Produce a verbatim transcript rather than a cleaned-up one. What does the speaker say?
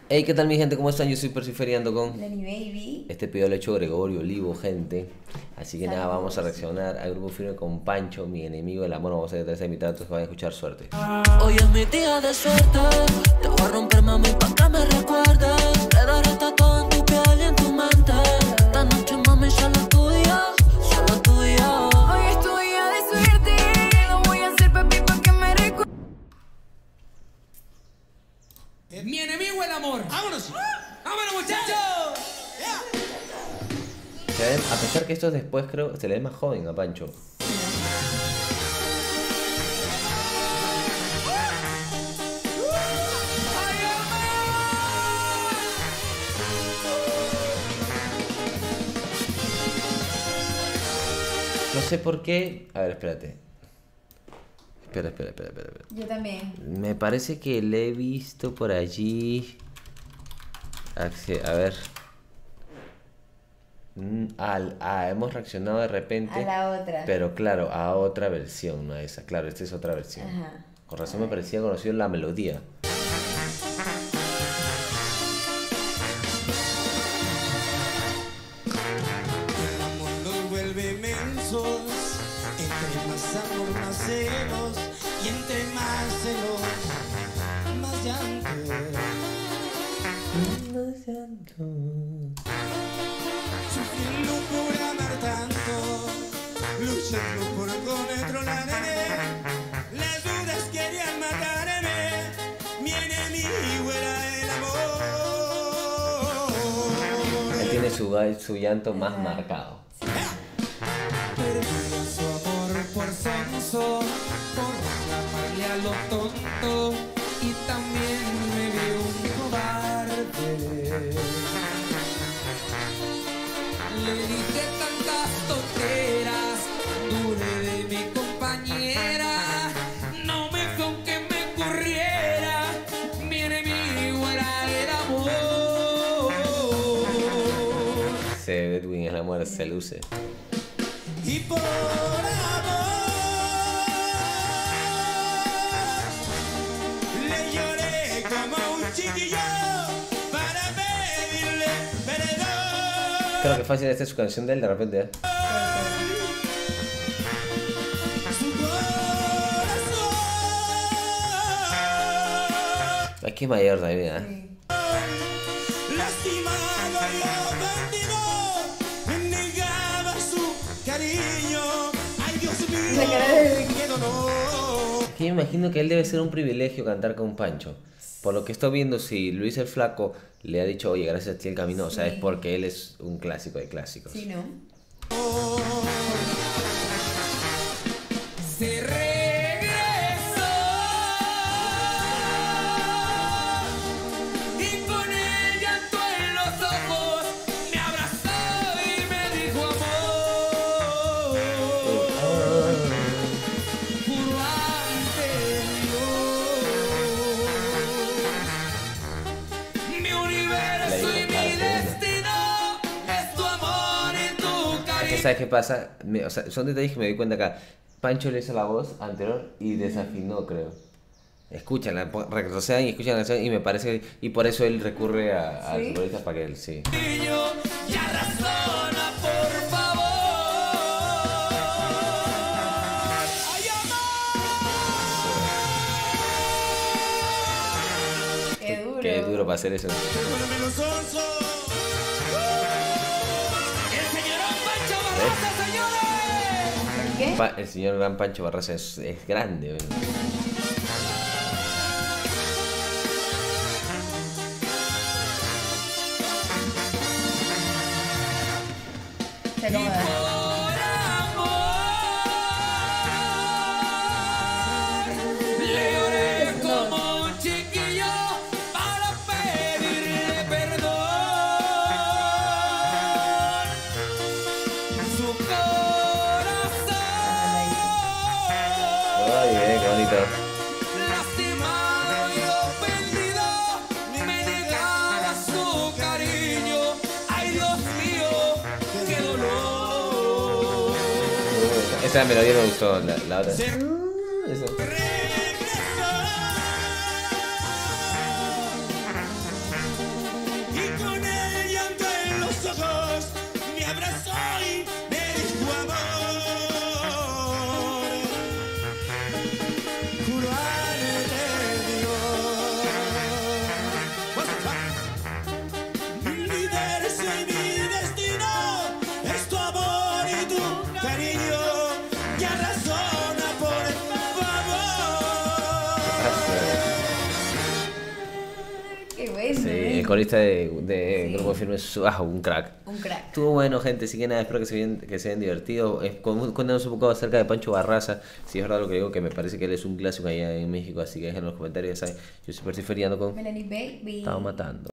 Hey, ¿qué tal mi gente? ¿Cómo están? Yo soy Persiferiando con Lenny Baby. este video lo ha hecho Gregorio Olivo, gente. Así que nada, vamos a Saludos. reaccionar al grupo firme con Pancho, mi enemigo del amor. Vamos a detrás de mitad, entonces van a escuchar suerte. Hoy es mi día de suerte. Te voy a romper, mami, pa' que me recuerdes. Quedar hasta todo en tu piel y en tu mente. Esta noche, mami, solo tuya, solo tuya. Hoy es tu día de suerte. Lo voy a hacer, papi, pa' que me recuerdes. Mi enemigo el amor. ¡Vámonos! ¡Vámonos, muchachos! Se ve- a pesar que esto es después, creo, se le ve más joven a Pancho. No sé por qué. A ver, espérate. Espera, espera, espera, espera. espera. Yo también. Me parece que le he visto por allí. Acce- A ver. Mm, Al, ah, hemos reaccionado de repente. A la otra. Pero claro, a otra versión, no a esa. Claro, esta es otra versión. Ajá. Con razón me parecía conocido la melodía. El amor nos vuelve mensos. Entre más amor, más celos. Y entre más celos, más llanto. Sufriendo por amar tanto. Luchando por controlarme. Las dudas querían matarme. Mi enemigo era el amor. Él tiene su, ga- su llanto más marcado. Perdió su amor por sonso, por llamarle a lo tonto, y también me vio un cobarde. Le dije tantas tonteras, dudé de mi compañera, no me fue aunque me corriera, mi enemigo era el amor. Se ve Edwin el amor, se luce. Y por amor le lloré como un chiquillo para pedirle perdón. Creo que fácil, esta es su canción de él de repente. ¿eh? Su corazón Es que es mayor también, ¿eh? Sí. lastimado y ofendido me negaba su cariño. Ay, Dios mío, La cara de- qué dolor. Es que yo me imagino que él debe ser un privilegio cantar con Pancho. Por lo que estoy viendo, si Luis el Flaco le ha dicho, oye, gracias a ti el camino, o sea, es Sí. porque él es un clásico de clásicos. Sí, ¿no? Se regresó y con el llanto en los ojos me abrazó y me dijo amor. Juro ante Dios, mi universo y mi destino es tu amor y tu cariño. ¿Sabes qué pasa? Me- o sea, son detalles que me doy cuenta acá. Pancho le hizo la voz anterior y desafinó, creo. Escúchanla, po- retrocedan y escuchan la canción y me parece que, y por eso él recurre a, a ¿Sí? los futbolistas para que él sí. Niño, ya razona, por favor. Ay, amor. Qué duro. Qué duro para hacer eso. Perdóname los onzos. El señorón Pancho Barraza, señores. ¿Por qué? Pa- el señor Gran Pancho Barraza es, es grande. ¿Ven? Se acomoda. Por amor, le lloré como un chiquillo para pedirle perdón. Su corazón Ay, eh, qué bonito. lastimado y ofendido me negaba su cariño. Ay, Dios mío, qué dolor. Esa melodía me gustó, la, la otra. Se Eso. regresó corista de, de Sí. Grupo Firme, es ah, un crack. Un crack. Estuvo bueno, gente, así que nada, espero que se, bien, que se hayan divertido. Eh, cu- Cuéntanos un poco acerca de Pancho Barraza, si es verdad lo que digo, que me parece que él es un clásico allá en México, así que dejen en los comentarios, ya saben. Yo siempre estoy feriando con... Melanie Baby. Estaba matando.